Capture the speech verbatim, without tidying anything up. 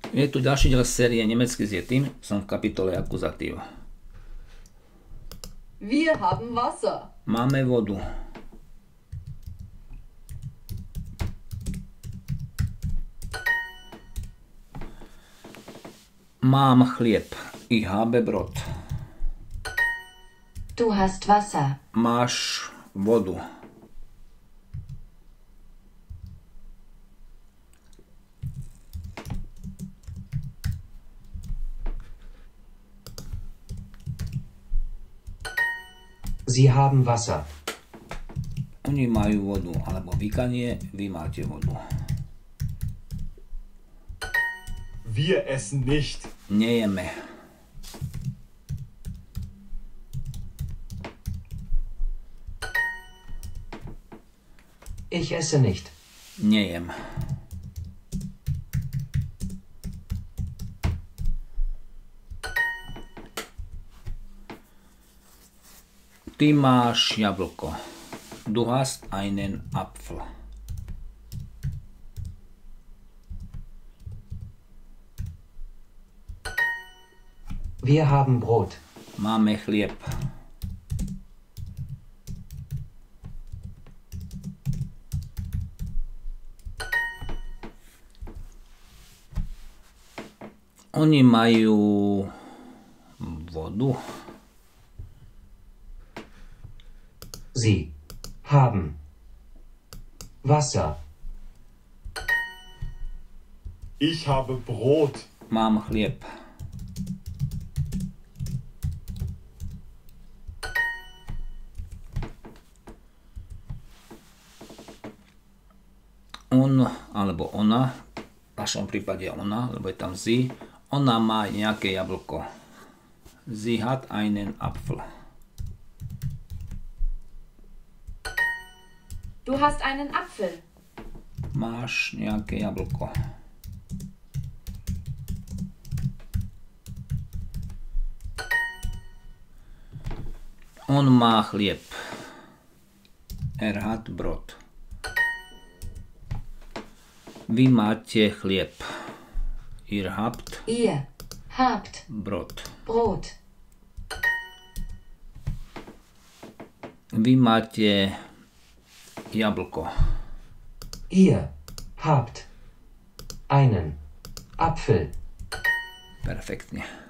Je tu ďalší diel série Nemecky s Yetim. Som v kapitole akuzatív. Wir haben Wasser. Máme vodu. Mám chlieb. Ich habe Brot. Du hast Wasser. Máš vodu. Sie haben Wasser. Oni majú vodu, alebo vykanie, vy máte vodu. Wir essen nicht. Nejeme. Ich esse nicht. Nejem. Ty máš jablko. Du hast einen Apfel. Wir haben Brot. Máme chlieb. Oni majú vodu. Sie haben Wasser. Ich habe Brot. Mám chlieb. On alebo ona, v našom prípade ona, lebo je tam sie, ona má nejaké jablko. Sie hat einen Apfel. Du hast einen Apfel. Máš nejaké jablko. On má chlieb. Er hat Brot. Vy máte chlieb. Ihr habt Ihr habt Brot. Brot. Vy máte jablko. Ihr habt einen Apfel. Perfektne.